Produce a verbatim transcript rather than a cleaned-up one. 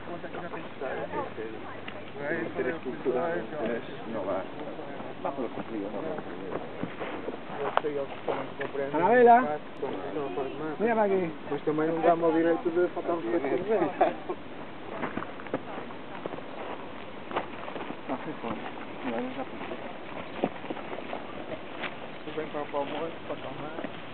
conta que já tem que estar. Vai, interesse cultural, interesse não há. Dá para cumprir ou não dá para Eu sei, eles também compreendem. Anabela, Estão a formar. vem para aqui. Mas também não dá-me o direito de faltar os coisas de ver. Não, foi fora. Agora já foi. Tu vem para o almoço, para acalmar.